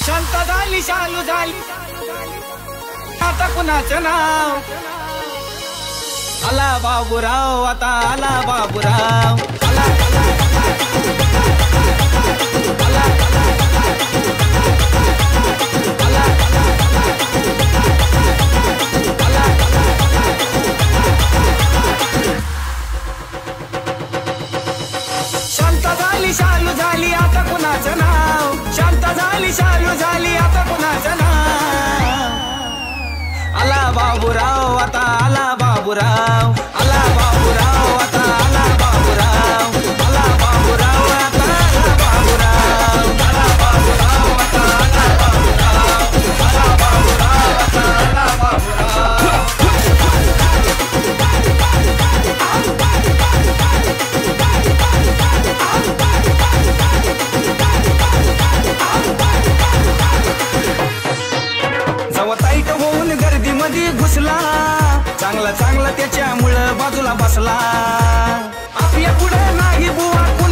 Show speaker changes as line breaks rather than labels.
शांत झाली शालू झाली आता कुणाचं नाव आला बाबूराव आता आला बाबूराव शांत झाली शालू झाली आता कुणाचं नाव शांत झाली शालू झाली आता कुणाचं नाव आला बाबूराव आता आला बाबूराव आला बाबूराव आता आला बाबूराव आला बाबूराव आता आला बाबूराव आला बाबूराव आता आला बाबूराव आला बाबूराव आता आला बाबूराव ताईट होऊन गर्दीमध्ये घुसला चांगला चांगला त्याच्यामुळं बाजूला बसला आपल्या पुढे नाही बुवा